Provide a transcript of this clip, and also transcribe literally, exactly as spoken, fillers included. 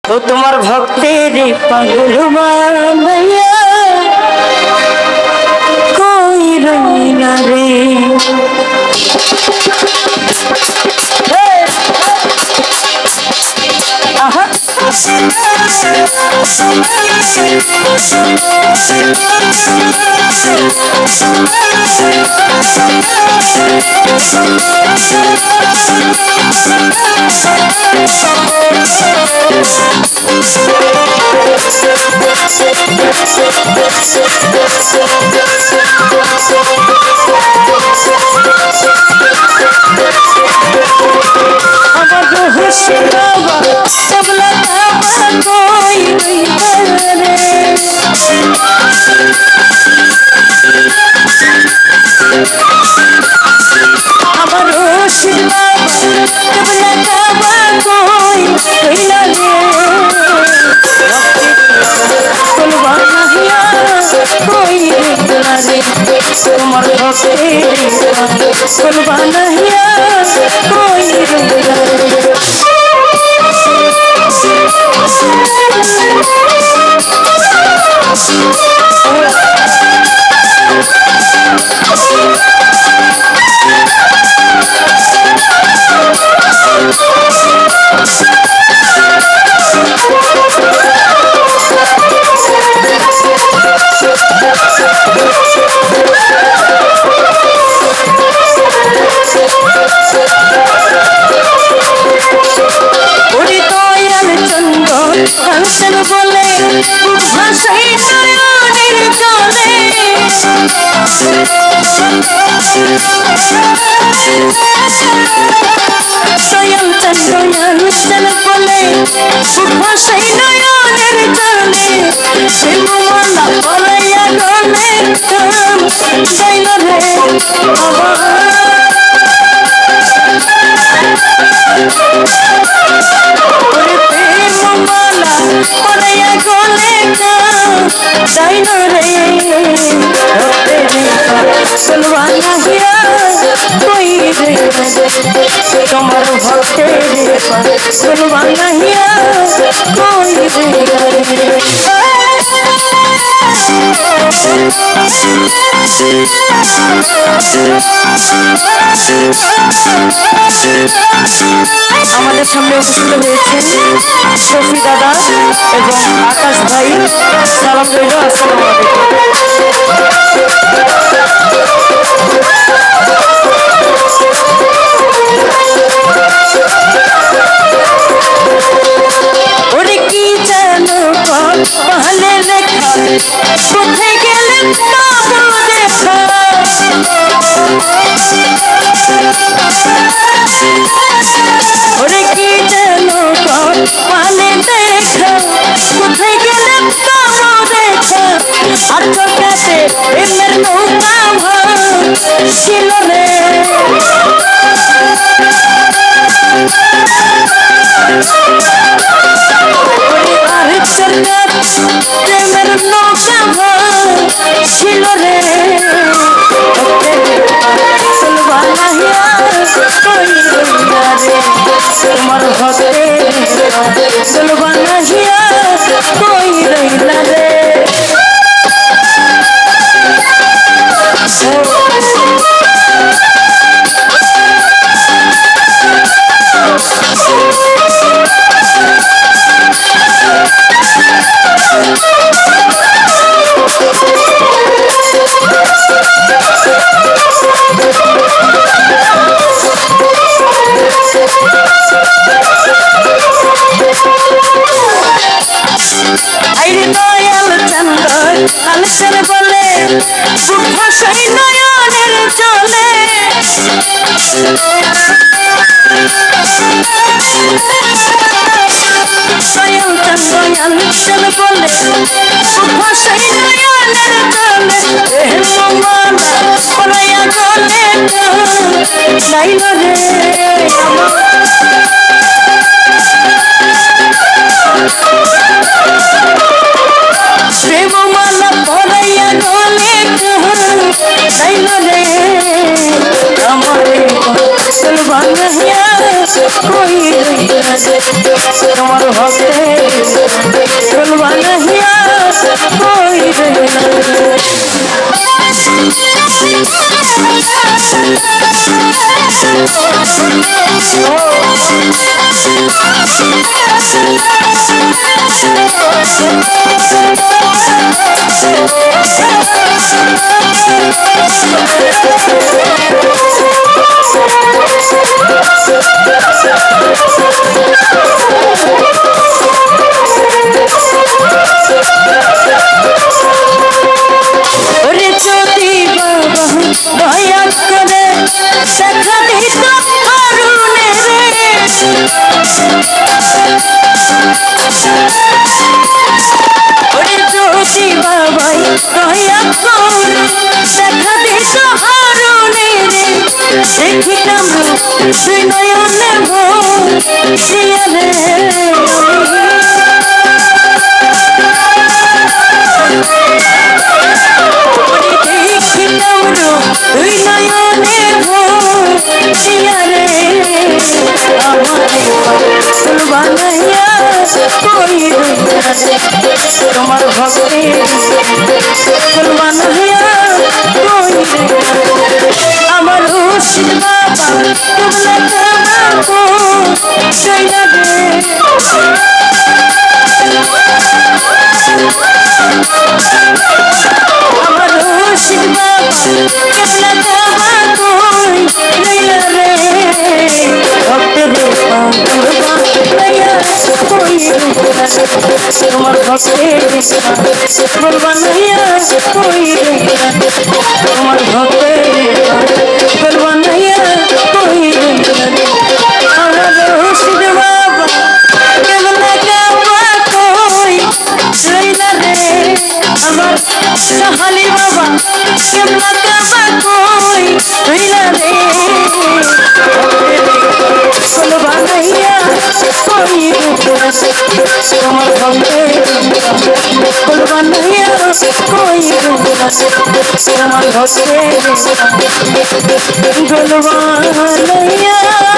ও তোমার ভক্তের পাগল বানাইয়া কই রইলা রে আহা তোমার ভক্তের বানাইয়া কই রইলা বলে ভাষাই নয়নের জলে দয়াল চান দয়াল চান বলে ভাষাই নয়নের জলে শিবমালা বলাইয়া গলে যাইল রে পড়াইয়া গলে যাইল রে বানাইয়া কই রে তোমার ভক্তের পাগল বানাইয়া কই রে আমাদের সামনে উপস্থিত হয়েছেন শফি দাদা এবং আকাশ ভাই। সালাম রইল, আসসালামু আলাইকুম। ওরে কি জানো পাহলে লেখা কোথায় গেলে পাবো দেখা ওরে কি জানো পাহলে দেখা কোথায় গেলে পাবো দেখা আর চোখাতে এমনের নৌকা ছিল রে আর চোখাত প্রেমের নৌকা ছিল রে বানাইয়া কই রইলা রে তোমার ভক্তের বানাইয়া কই রইলা রে আলসের বলে ভাষাই নয়নের চলে দয়াল চান দয়াল চান বলে ভাষাই নয়নের চলে মালা পড়াইয়া গলে যাইল রে প্রেমমালা পড়াইয়া গলে যাইল রে আমার বানাইয়া কই রইলা রে তোমার ভক্তের তোমার ভক্তি কুরবান হইয়া কই আমার রশিদ বাবা তোমরা কামাবো কইলা রে আমার রশিদ বাবা কেবলা কামাবো কইলা রে ভক্তের কুরবান হইয়া কই তোমার ভক্তি কুরবান হইয়া কই তোমার ভক্তি কুরবান হইয়া কই আমার রশিদ বাবা কেবলা কাবা কই রইলা রে আমার সাহালি বাবা কেবলা কাবা কই রইলা রে কুরবান হইয়া কই তোমার ভক্তি কুরবান হইয়া কই তোমার ভক্তি কুরবান হইয়া